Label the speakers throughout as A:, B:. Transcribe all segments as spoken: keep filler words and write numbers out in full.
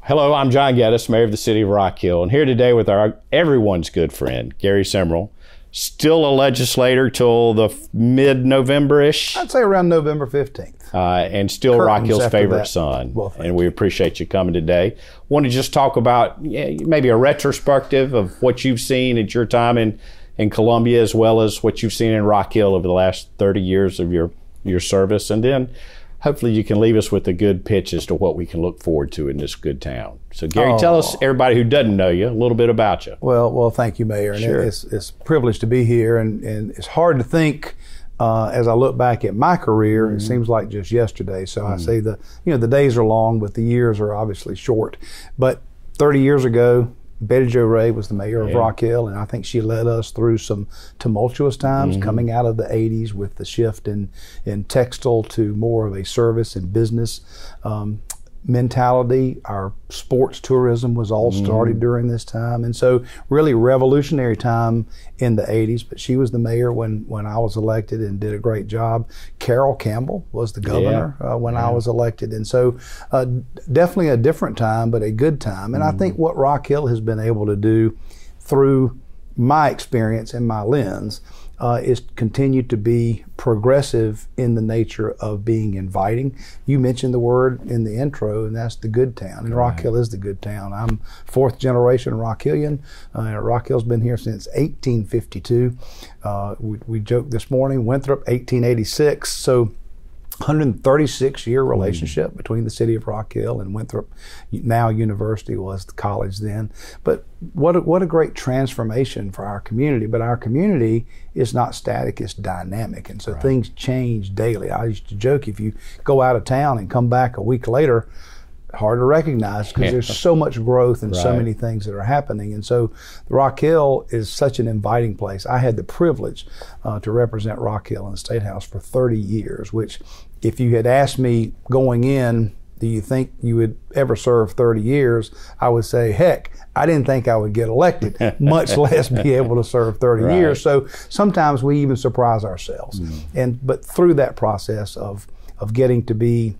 A: Hello, I'm John Geddes, Mayor of the City of Rock Hill, and here today with our everyone's good friend, Gary Simrill, still a legislator till the mid-November-ish.
B: I'd say around November fifteenth.
A: Uh, and still
B: Curtains
A: Rock Hill's favorite
B: that.
A: son.
B: Well,
A: and we appreciate you coming today. Want to just talk about yeah, maybe a retrospective of what you've seen at your time in, in Columbia, as well as what you've seen in Rock Hill over the last thirty years of your, your service. And then hopefully you can leave us with a good pitch as to what we can look forward to in this good town. So Gary, oh. tell us, everybody who doesn't know you, a little bit about you.
B: Well, well, thank you, Mayor. And
A: sure.
B: it's, it's a privilege to be here, and, and it's hard to think uh, as I look back at my career, mm-hmm. it seems like just yesterday. So mm-hmm. I say the, you know, the days are long, but the years are obviously short. But thirty years ago, Betty Jo Ray was the mayor of yeah. Rock Hill, and I think she led us through some tumultuous times mm-hmm. coming out of the eighties with the shift in, in textile to more of a service and business um, mentality. Our sports tourism was all mm-hmm. started during this time, and so really revolutionary time in the eighties. But she was the mayor when, when I was elected and did a great job. Carol Campbell was the governor yeah. uh, when yeah. I was elected, and so uh, definitely a different time, but a good time. And mm-hmm. I think what Rock Hill has been able to do through my experience and my lens Uh, is continue to be progressive in the nature of being inviting. You mentioned the word in the intro, and that's the good town. And Rock Hill is the good town. I'm fourth generation Rock Hillian. Uh, Rock Hill's been here since eighteen fifty-two. Uh, we, we joked this morning, Winthrop eighteen eighty-six. So one hundred thirty-six year relationship mm. between the city of Rock Hill and Winthrop. Now University was the college then. But what a, what a great transformation for our community. But our community is not static, it's dynamic. And so right. things change daily. I used to joke, if you go out of town and come back a week later, hard to recognize because yeah. there's so much growth and right. so many things that are happening. And so Rock Hill is such an inviting place. I had the privilege uh, to represent Rock Hill in the State House for thirty years, which if you had asked me going in, do you think you would ever serve thirty years? I would say, heck, I didn't think I would get elected, much less be able to serve thirty right. years. So sometimes we even surprise ourselves. Mm. And but through that process of of getting to be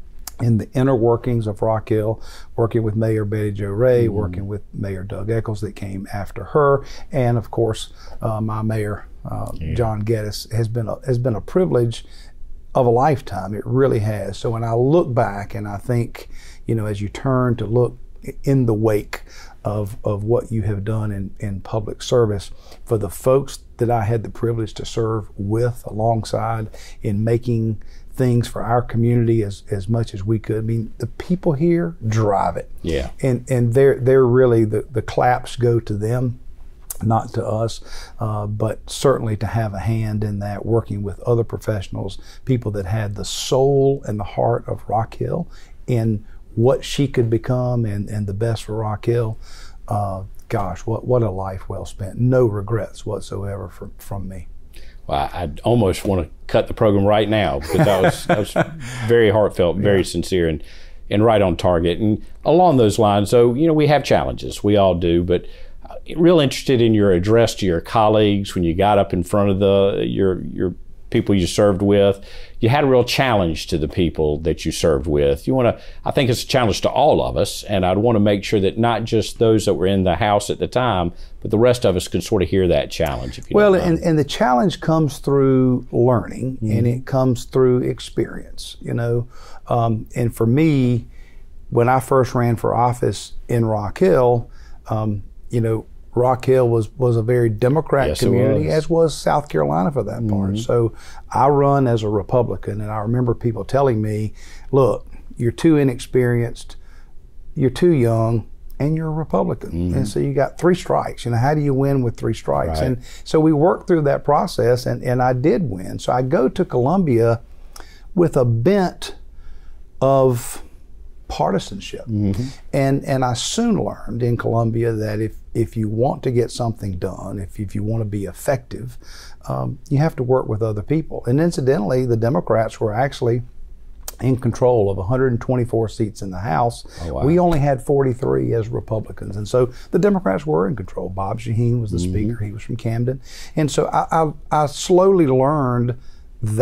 B: in the inner workings of Rock Hill, working with Mayor Betty Jo Ray, mm-hmm. working with Mayor Doug Eccles that came after her, and of course uh, my mayor uh, yeah. John Geddes has been a, has been a privilege of a lifetime. It really has. So when I look back and I think, you know, as you turn to look in the wake of of what you have done in in public service for the folks that I had the privilege to serve with alongside in making things for our community as as much as we could. I mean, the people here drive it.
A: Yeah.
B: And and they're they're really the the claps go to them, not to us, uh, but certainly to have a hand in that, working with other professionals, people that had the soul and the heart of Rock Hill in what she could become and, and the best for Rock Hill. Uh, gosh, what what a life well spent. No regrets whatsoever from, from me.
A: Well, I almost want to cut the program right now because that was, that was very heartfelt, very yeah. sincere, and, and right on target. And along those lines, so, you know, we have challenges. We all do, but real interested in your address to your colleagues when you got up in front of the your your people you served with. You had a real challenge to the people that you served with. You want to, I think it's a challenge to all of us, and I'd want to make sure that not just those that were in the House at the time, but the rest of us can sort of hear that challenge. If you
B: well,
A: don't mind.
B: and, and the challenge comes through learning, mm-hmm. and it comes through experience, you know. Um, and for me, when I first ran for office in Rock Hill, um, you know, Rock Hill was, was a very Democrat
A: yes,
B: community,
A: was.
B: as was South Carolina for that mm-hmm. part. So I run as a Republican, and I remember people telling me, look, you're too inexperienced, you're too young, and you're a Republican. Mm-hmm. And so you got three strikes. You know, how do you win with three strikes?
A: Right.
B: And so we worked through that process, and, and I did win. So I go to Columbia with a bent of partisanship. Mm-hmm. And and I soon learned in Columbia that if, if you want to get something done, if, if you want to be effective, um, you have to work with other people. And incidentally, the Democrats were actually in control of one hundred twenty-four seats in the House. Oh, wow. We only had forty-three as Republicans. And so the Democrats were in control. Bob Shaheen was the mm-hmm. speaker. He was from Camden. And so I, I, I slowly learned that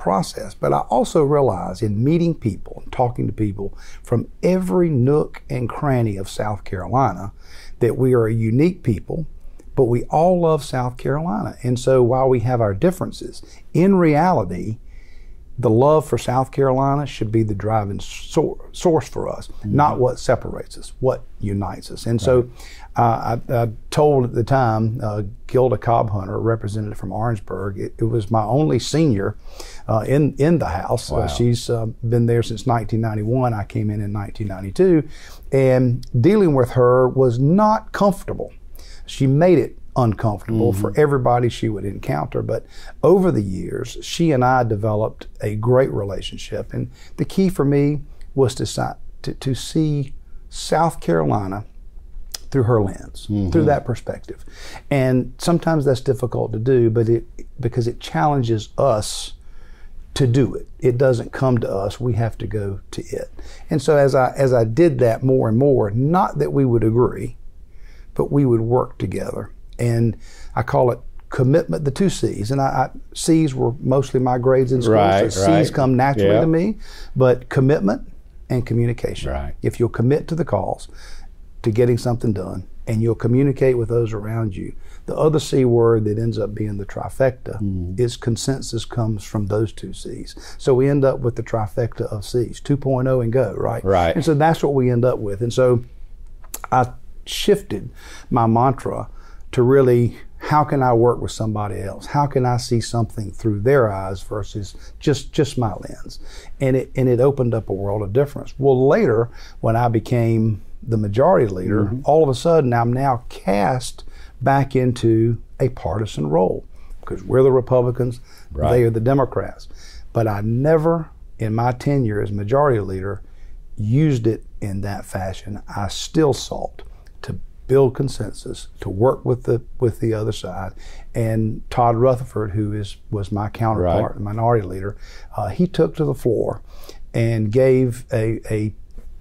B: process. But I also realize in meeting people and talking to people from every nook and cranny of South Carolina that we are a unique people, but we all love South Carolina. And so while we have our differences, in reality, the love for South Carolina should be the driving sor- source for us, mm-hmm. not what separates us, what unites us. And right. so uh, I, I told at the time, uh, Gilda Cobb-Hunter, representative from Orangeburg, it, it was my only senior uh, in, in the House. Wow. Uh, she's uh, been there since nineteen ninety-one. I came in in nineteen ninety-two. And dealing with her was not comfortable. She made it uncomfortable mm-hmm. for everybody she would encounter. But over the years, she and I developed a great relationship. And the key for me was to, to, to see South Carolina through her lens, mm-hmm. through that perspective. And sometimes that's difficult to do, but it because it challenges us to do it. It doesn't come to us, we have to go to it. And so as I as I did that more and more, not that we would agree, but we would work together. And I call it commitment, the two C's. And I, I C's were mostly my grades in school,
A: right,
B: so
A: right.
B: C's come naturally
A: yep.
B: to me. But commitment and communication.
A: Right.
B: If you'll commit to the cause, to getting something done, and you'll communicate with those around you, the other C word that ends up being the trifecta mm. is consensus comes from those two C's. So we end up with the trifecta of C's, two point oh and go, right?
A: Right.
B: And so that's what we end up with. And so I shifted my mantra to really, how can I work with somebody else? How can I see something through their eyes versus just just my lens? And it and it opened up a world of difference. Well, later, when I became the majority leader, mm-hmm. all of a sudden I'm now cast back into a partisan role because we're the Republicans, right. they are the Democrats. But I never, in my tenure as majority leader, used it in that fashion. I still sought to build consensus, to work with the with the other side. And Todd Rutherford, who is was my counterpart,
A: right.
B: the minority leader, uh, he took to the floor and gave a, a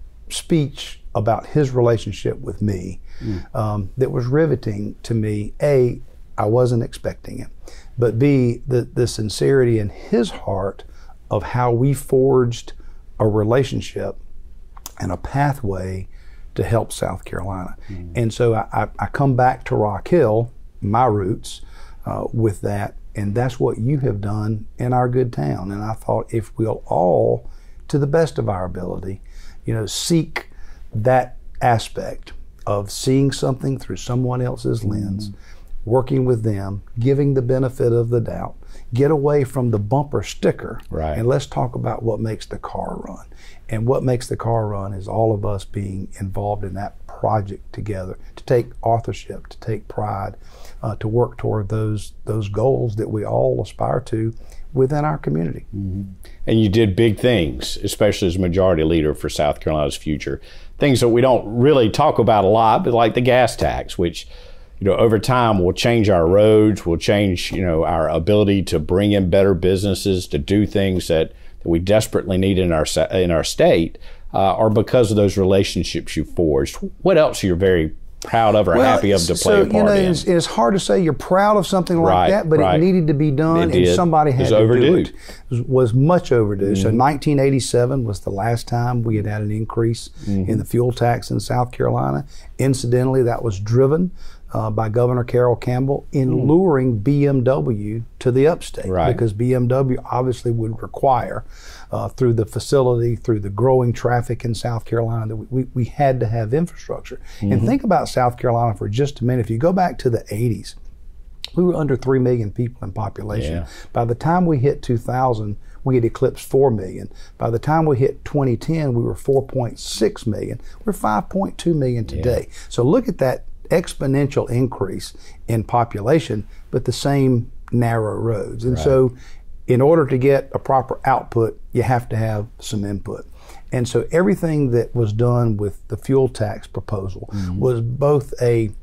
B: speech about his relationship with me mm. um, that was riveting to me. A, I wasn't expecting it, but B, the, the sincerity in his heart of how we forged a relationship and a pathway to help South Carolina. Mm. And so I, I come back to Rock Hill, my roots, uh, with that, and that's what you have done in our good town. And I thought if we'll all, to the best of our ability, you know, seek that aspect of seeing something through someone else's lens, mm-hmm. working with them, giving the benefit of the doubt, get away from the bumper sticker,
A: right.
B: and let's talk about what makes the car run. And what makes the car run is all of us being involved in that project together, to take authorship, to take pride, uh, to work toward those those goals that we all aspire to within our community.
A: Mm-hmm. And you did big things, especially as majority leader for South Carolina's future. Things that we don't really talk about a lot, but like the gas tax, which, you know, over time will change our roads, will change, you know, our ability to bring in better businesses, to do things that, that we desperately need in our in our state, uh, are because of those relationships you forged. What else you're very proud of or
B: well,
A: happy of to play
B: so,
A: a part
B: you know,
A: in?
B: It's, it's hard to say you're proud of something like
A: right,
B: that, but
A: right.
B: it needed to be done,
A: it
B: and somebody had to
A: overdue.
B: do it. It was, was much overdue.
A: Mm-hmm.
B: So nineteen eighty-seven was the last time we had had an increase mm-hmm. in the fuel tax in South Carolina. Incidentally, that was driven uh, by Governor Carroll Campbell in mm. luring B M W to the upstate,
A: right. because
B: B M W obviously would require, uh, through the facility, through the growing traffic in South Carolina, that we, we had to have infrastructure. Mm-hmm. And think about South Carolina for just a minute. If you go back to the eighties, we were under three million people in population. Yeah. By the time we hit two thousand, we had eclipsed four million. By the time we hit twenty ten, we were four point six million. We're five point two million today. Yeah. So look at that exponential increase in population, but the same narrow roads. And right. so in order to get a proper output, you have to have some input. And so everything that was done with the fuel tax proposal mm-hmm. was both a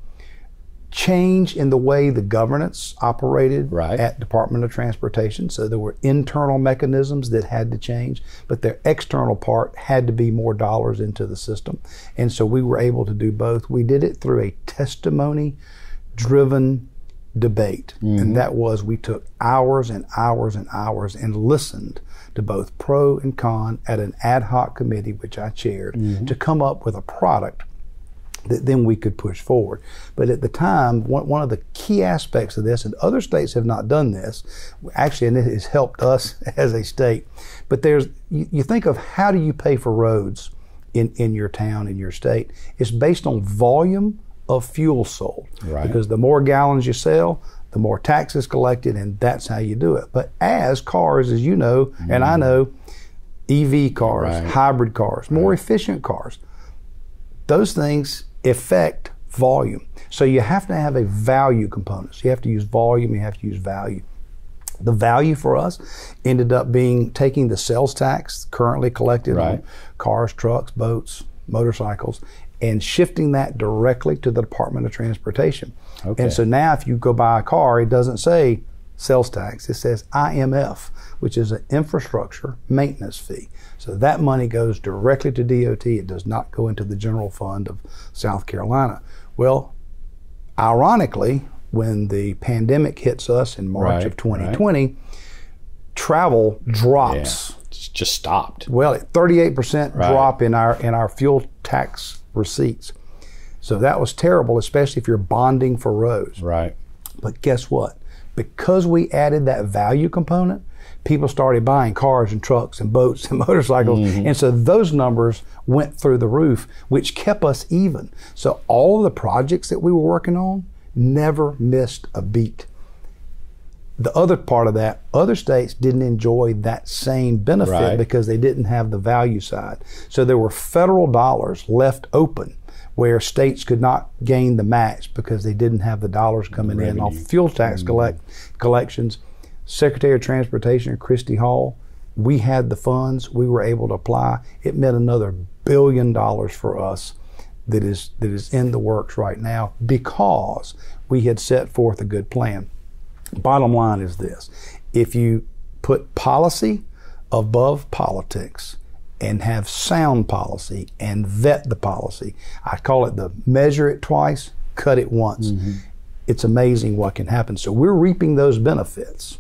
B: change in the way the governance operated
A: right.
B: at Department of Transportation. So there were internal mechanisms that had to change, but their external part had to be more dollars into the system. And so we were able to do both. We did it through a testimony driven debate,
A: mm-hmm.
B: and that was we took hours and hours and hours and listened to both pro and con at an ad hoc committee, which I chaired, mm-hmm. to come up with a product that then we could push forward. But at the time, one, one of the key aspects of this, and other states have not done this, actually, and it has helped us as a state, but there's, you, you think of how do you pay for roads in, in your town, in your state. It's based on volume of fuel sold.
A: Right.
B: Because the more gallons you sell, the more taxes collected, and that's how you do it. But as cars, as you know, mm-hmm. and I know, E V cars, right. hybrid cars, more right. efficient cars, those things affect volume. So you have to have a value component. So you have to use volume, you have to use value. The value for us ended up being taking the sales tax currently collected
A: right.
B: on cars, trucks, boats, motorcycles, and shifting that directly to the Department of Transportation.
A: Okay.
B: And so now if you go buy a car, it doesn't say sales tax, it says I M F, which is an infrastructure maintenance fee. So that money goes directly to D O T. It does not go into the general fund of South Carolina. Well, ironically, when the pandemic hits us in March
A: right,
B: of twenty twenty, right. travel drops.
A: Yeah. It's just stopped.
B: Well, thirty-eight percent
A: right.
B: drop in our in our fuel tax receipts. So that was terrible, especially if you're bonding for roads.
A: Right.
B: But guess what? Because we added that value component, people started buying cars and trucks and boats and motorcycles. Mm-hmm. And so those numbers went through the roof, which kept us even. So all of the projects that we were working on never missed a beat. The other part of that, other states didn't enjoy that same benefit
A: right.
B: because they didn't have the value side. So there were federal dollars left open where states could not gain the match because they didn't have the dollars coming the in off fuel tax mm-hmm. collect, collections. Secretary of Transportation, Christy Hall, we had the funds, we were able to apply. It meant another billion dollars for us that is that is in the works right now because we had set forth a good plan. Bottom line is this: if you put policy above politics and have sound policy and vet the policy, I call it the measure it twice, cut it once. Mm-hmm. It's amazing what can happen. So we're reaping those benefits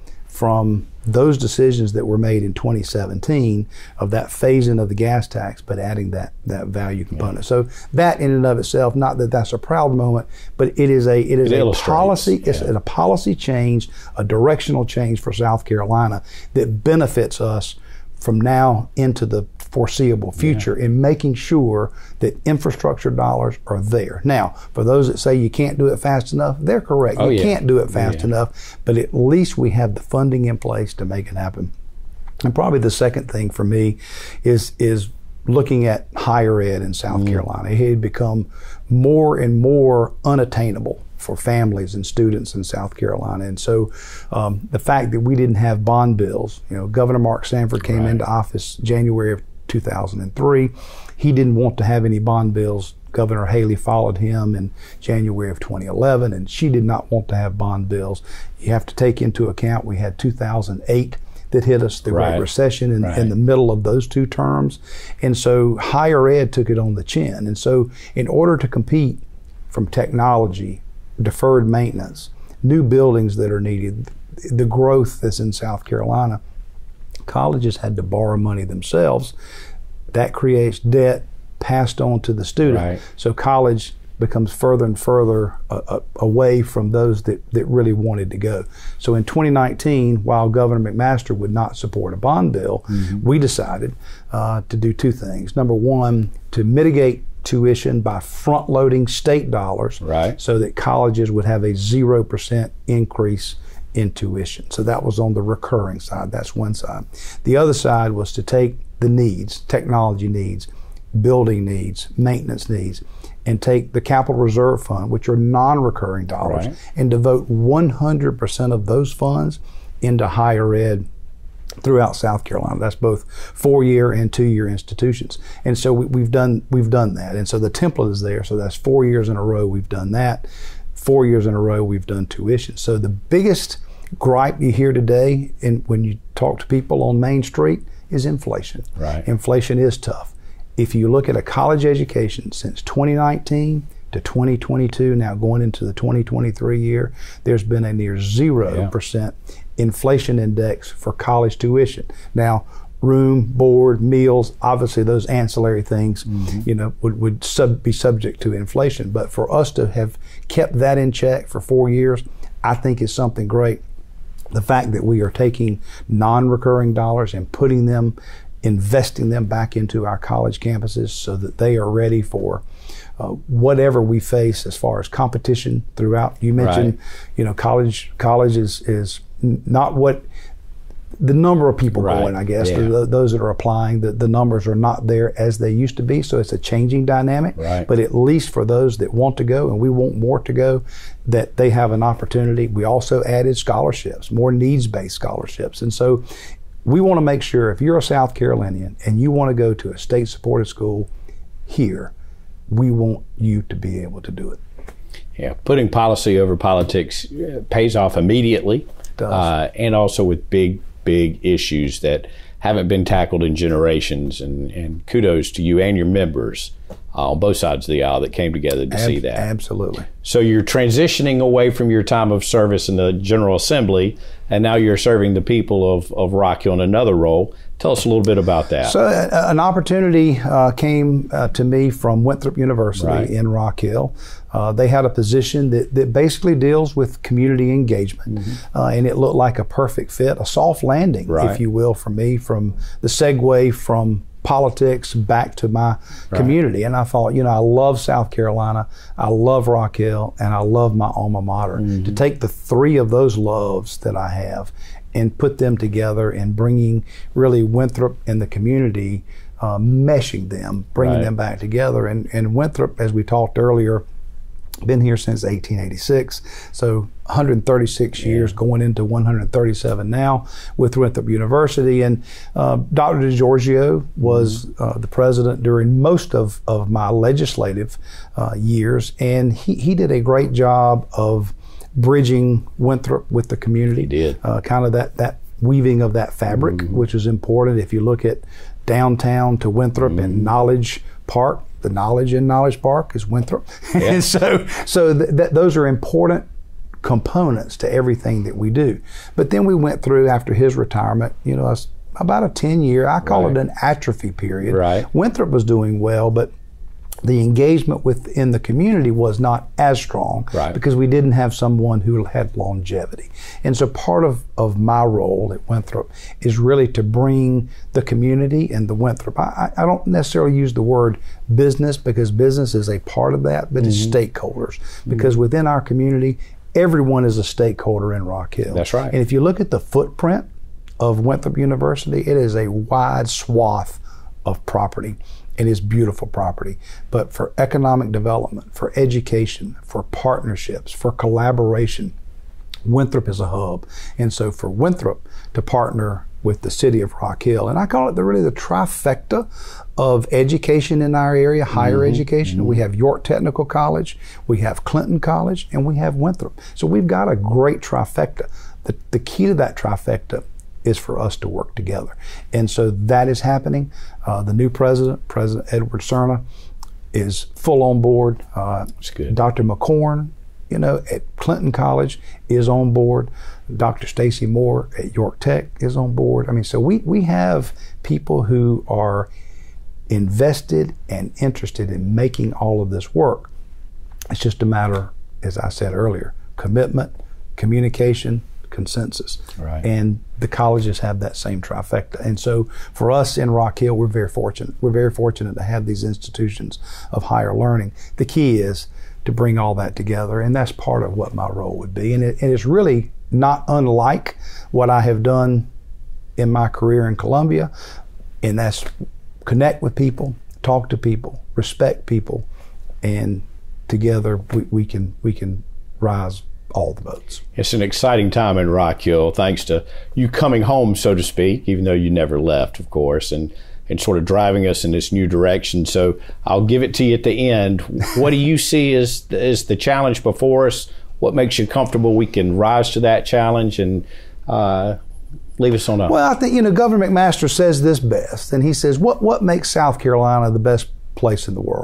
B: from those decisions that were made in twenty seventeen of that phasing of the gas tax, but adding that that value component. Yeah. So that in and of itself, not that that's a proud moment, but it is a it is it a policy. Yeah. It's a policy change, a directional change for South Carolina that benefits us from now into the foreseeable future yeah. in making sure that infrastructure dollars are there. Now, for those that say you can't do it fast enough, they're correct.
A: Oh,
B: you
A: yeah.
B: can't do it fast
A: yeah.
B: enough, but at least we have the funding in place to make it happen. And probably the second thing for me is is looking at higher ed in South mm. Carolina. It had become more and more unattainable for families and students in South Carolina. And so um, the fact that we didn't have bond bills, you know, Governor Mark Sanford came right. into office January of two thousand three. He didn't want to have any bond bills. Governor Haley followed him in January of twenty eleven, and she did not want to have bond bills. You have to take into account we had two thousand eight that hit us, the
A: right.
B: Great Recession in,
A: right.
B: in the middle of those two terms. And so higher ed took it on the chin. And so in order to compete from technology, deferred maintenance, new buildings that are needed, the growth that's in South Carolina, colleges had to borrow money themselves. That creates debt passed on to the student.
A: Right.
B: So college becomes further and further uh, uh, away from those that, that really wanted to go. So in twenty nineteen, while Governor McMaster would not support a bond bill, mm-hmm. we decided uh, to do two things. Number one, to mitigate tuition by front-loading state dollars
A: right.
B: so that colleges would have a zero percent increase in tuition. So that was on the recurring side. That's one side. The other side was to take the needs, technology needs, building needs, maintenance needs, and take the capital reserve fund, which are non-recurring dollars,
A: right.
B: and devote one hundred percent of those funds into higher ed throughout South Carolina. That's both four-year and two-year institutions. And so we, we've done we've done that. And so the template is there. So that's four years in a row we've done that. Four years in a row we've done tuition. So the biggest gripe you hear today in, when you talk to people on Main Street is inflation.
A: Right.
B: Inflation is tough. If you look at a college education since twenty nineteen to twenty twenty-two, now going into the twenty twenty-three year, there's been a near zero percent yeah. inflation index for college tuition. Now, room, board, meals, obviously those ancillary things, mm-hmm. you know, would, would sub, be subject to inflation. But for us to have kept that in check for four years, I think is something great. The fact that we are taking non-recurring dollars and putting them, investing them back into our college campuses so that they are ready for uh, whatever we face as far as competition throughout. You mentioned, right. you know, college college is, is not what the number of people right. going, I guess, yeah. the, those that are applying, the, the numbers are not there as they used to be. So it's a changing dynamic.
A: Right.
B: But at least for those that want to go, and we want more to go, that they have an opportunity. We also added scholarships, more needs-based scholarships. And so we want to make sure if you're a South Carolinian and you want to go to a state-supported school here, we want you to be able to do it.
A: Yeah, putting policy over politics pays off immediately.
B: Does.
A: Uh, and also with big big issues that haven't been tackled in generations, and, and kudos to you and your members uh, on both sides of the aisle that came together to Ab- see that.
B: Absolutely.
A: So you're transitioning away from your time of service in the General Assembly, and now you're serving the people of, of Rock Hill in another role. Tell us a little bit about that.
B: So uh, an opportunity uh, came uh, to me from Winthrop University
A: right.
B: in Rock Hill. Uh, they had a position that, that basically deals with community engagement, mm-hmm. uh, and it looked like a perfect fit, a soft landing,
A: right.
B: if you will, for me, from the segue from politics back to my
A: right.
B: community. And I thought, you know, I love South Carolina, I love Rock Hill, and I love my alma mater. Mm-hmm. To take the three of those loves that I have and put them together and bringing really Winthrop and the community, uh, meshing them, bringing
A: right.
B: them back together. And, and Winthrop, as we talked earlier, been here since eighteen eighty-six, so one hundred thirty-six yeah. years, going into one hundred thirty-seven now with Winthrop University. And uh, Doctor DeGiorgio was mm-hmm. uh, the president during most of, of my legislative uh, years, and he, he did a great job of bridging Winthrop with the community.
A: He did.
B: Uh, kind of that, that weaving of that fabric, mm-hmm. which is important. If you look at downtown to Winthrop mm-hmm. and Knowledge Park, the knowledge in Knowledge Park is Winthrop. Yeah. And so so th- th- those are important components to everything that we do. But then we went through, after his retirement, you know, about a ten year, I call right. it an atrophy period.
A: Right.
B: Winthrop was doing well, but the engagement within the community was not as strong
A: right.
B: because we didn't have someone who had longevity. And so part of, of my role at Winthrop is really to bring the community and the Winthrop. I, I don't necessarily use the word business because business is a part of that, but mm-hmm. it's stakeholders. Because mm-hmm. within our community, everyone is a stakeholder in Rock Hill.
A: That's right.
B: And if you look at the footprint of Winthrop University, it is a wide swath of property. It is beautiful property, but for economic development, for education, for partnerships, for collaboration, Winthrop is a hub. And so for Winthrop to partner with the city of Rock Hill, and I call it the really the trifecta of education in our area, higher mm-hmm. education. Mm-hmm. We have York Technical College, we have Clinton College, and we have Winthrop. So we've got a great trifecta. The, the key to that trifecta is for us to work together. And so that is happening. Uh, the new president, President Edward Cerna, is full on board. Uh,
A: That's good.
B: Doctor McCorn, you know, at Clinton College is on board. Doctor Stacy Moore at York Tech is on board. I mean, so we, we have people who are invested and interested in making all of this work. It's just a matter, as I said earlier, commitment, communication, consensus.
A: Right.
B: And the colleges have that same trifecta. And so for us in Rock Hill, we're very fortunate. We're very fortunate to have these institutions of higher learning. The key is to bring all that together, and that's part of what my role would be. And, it, and it's really not unlike what I have done in my career in Columbia, and that's connect with people, talk to people, respect people, and together we, we can we can rise all the boats.
A: It's an exciting time in Rock Hill, thanks to you coming home, so to speak, even though you never left, of course, and, and sort of driving us in this new direction. So I'll give it to you at the end. What do you see as, as the challenge before us? What makes you comfortable we can rise to that challenge, and uh, leave us on a...
B: Well, I think, you know, Governor McMaster says this best, and he says, what, what makes South Carolina the best place in the world?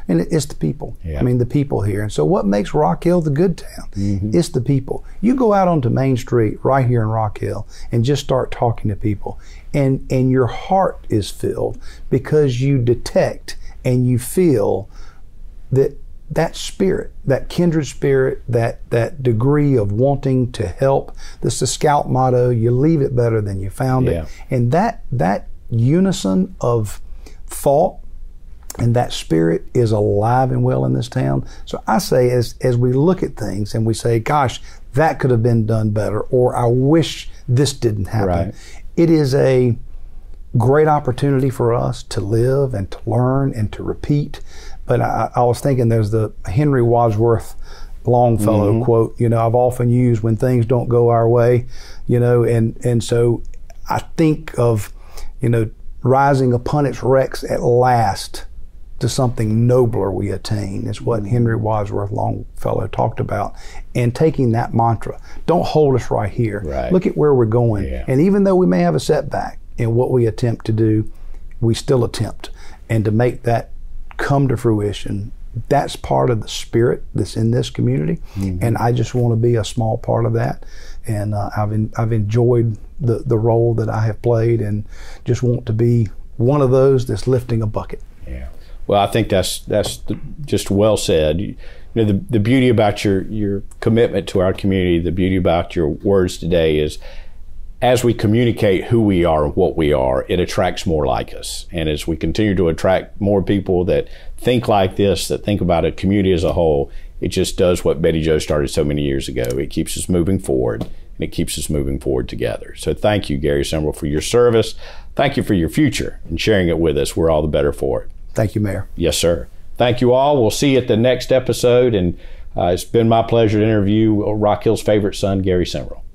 B: And it, it's the people.
A: Yeah.
B: I mean, the people here. And so what makes Rock Hill the good town? Mm-hmm. It's the people. You go out onto Main Street right here in Rock Hill and just start talking to people. And, and your heart is filled because you detect and you feel that that spirit, that kindred spirit, that that degree of wanting to help. This is the Scout motto, you leave it better than you found
A: yeah.
B: it. And that that unison of thought and that spirit is alive and well in this town. So I say as as we look at things and we say, gosh, that could have been done better, or I wish this didn't happen.
A: Right.
B: It is a great opportunity for us to live and to learn and to repeat. But I, I was thinking there's the Henry Wadsworth Longfellow mm-hmm. quote, you know, I've often used when things don't go our way, you know, and, and so I think of, you know, rising upon its wrecks at last to something nobler we attain is what Henry Wadsworth Longfellow talked about. And taking that mantra, don't hold us right here.
A: Right.
B: Look at where we're going.
A: Yeah.
B: And even though we may have a setback in what we attempt to do, we still attempt. And to make that come to fruition, that's part of the spirit that's in this community. Mm-hmm. And I just want to be a small part of that. And uh, I've in, I've enjoyed the, the role that I have played, and just want to be one of those that's lifting a bucket.
A: Yeah. Well, I think that's that's the, just well said. You know, the, the beauty about your, your commitment to our community, the beauty about your words today is, as we communicate who we are and what we are, it attracts more like us. And as we continue to attract more people that think like this, that think about a community as a whole, it just does what Betty Jo started so many years ago. It keeps us moving forward, and it keeps us moving forward together. So thank you, Gary Simrill, for your service. Thank you for your future and sharing it with us. We're all the better for it.
B: Thank you, Mayor.
A: Yes, sir. Thank you all. We'll see you at the next episode. And uh, it's been my pleasure to interview Rock Hill's favorite son, Gary Simrill.